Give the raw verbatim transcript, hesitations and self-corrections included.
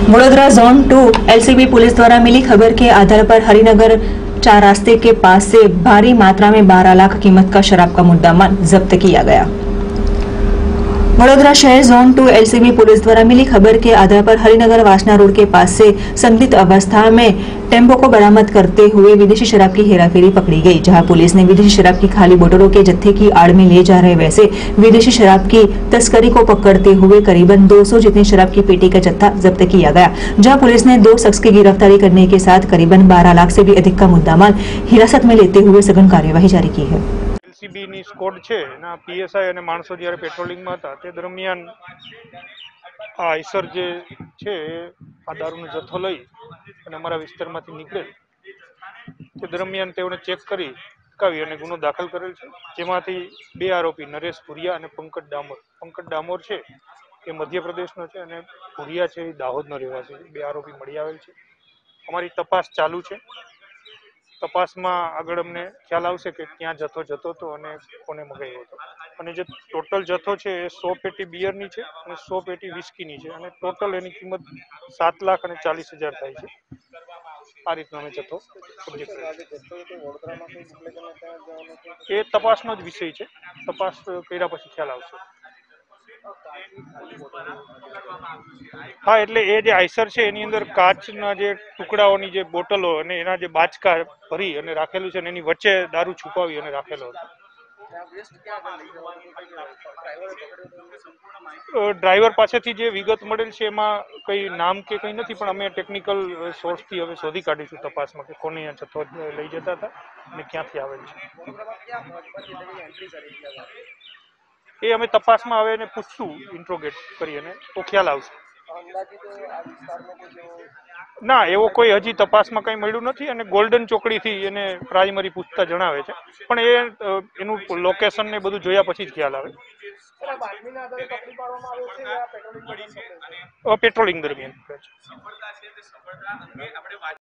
Vadodara zone two LCB police द्वारा मिली खबर के आधार पर हरिनगर चार रास्ते के पास से भारी मात्रा में बारह लाख कीमत का शराब का मुद्दामाल जब्त किया गया। वडोदरा शहर जोन टू एलसीबी पुलिस द्वारा मिली खबर के आधार पर हरिनगर वासना रोड के पास से संदिग्ध अवस्था में टेम्पो को बरामद करते हुए विदेशी शराब की हेराफेरी पकड़ी गई, जहां पुलिस ने विदेशी शराब की खाली बोतलों के जत्थे की आड़ में ले जा रहे वैसे विदेशी शराब की तस्करी को पकड़ते हुए करीबन दो सौ जितनी शराब की पेटी का जत्था जब्त किया गया, जहां पुलिस ने दो शख्स की गिरफ्तारी करने के साथ करीबन बारह लाख से भी अधिक का मुद्दामाल हिरासत में लेते हुए सघन कार्यवाही जारी की है। एलसीबी ની સ્કોડ છે એના પીએસઆઈ અને માણસો જ્યારે પેટ્રોલિંગમાં હતા તે દરમિયાન આ આઈસર જે છે આ દારૂનો જથ્થો લઈ અને અમારા વિસ્તારમાંથી નીકળે તે દરમિયાન તેઓને ચેક કરી અટકાવી અને ગુનો દાખલ કરેલ છે, જેમાંથી બે આરોપી નરેશ ભુરિયા અને પંકજ ડામોર પંકજ ડામોર છે એ મધ્યપ્રદેશનો છે અને ભુરિયા છે એ દાહોદનો રહેવાસી છે। બે આરોપી મળી આવેલ છે। અમારી તપાસ ચાલુ છે। તપાસમાં આગળ અમને ખ્યાલ આવશે કે ક્યાં જથ્થો જતો હતો અને કોને મગાવ્યો હતો, અને જે ટોટલ જથ્થો છે એ સો પેટી બિયરની છે અને સો પેટી વિસ્કીની છે અને ટોટલ એની કિંમત સાત લાખ અને ચાલીસ હજાર થાય છે। આ રીતનો અમે જથ્થો કબજે કર્યો એ તપાસનો જ વિષય છે। તપાસ કર્યા પછી ખ્યાલ આવશે। हाँ, એટલે એ જે આઈસર છે એની અંદર કાચના જે ટુકડાઓની જે બોટલો અને એના જે બાચકા ભરી અને રાખેલું છે અને એની વચ્ચે દારૂ છુપાવી અને રાખેલો હતો। ડ્રાઈવર પાસેથી જે વિગત મળેલ છે એમાં કઈ નામ કે કઈ નથી, પણ અમે ટેકનિકલ સોર્સથી હવે શોધી કાઢીશું તપાસમાં કે કોને આ જથ્થો લઈ જતા હતા અને ક્યાંથી આવેલ છે એ અમે તપાસમાં હવે એને પૂછશું, ઇન્ટ્રોગેટ કરી અને તો ખ્યાલ આવશે। ના, એવો કોઈ હજી તપાસમાં કંઈ મળ્યું નથી અને ગોલ્ડન ચોકડીથી એને પ્રાઇમરી પૂછતા જણાવે છે, પણ એ એનું લોકેશન ને બધું જોયા પછી જ ખ્યાલ આવે। પેટ્રોલિંગ દરમિયાન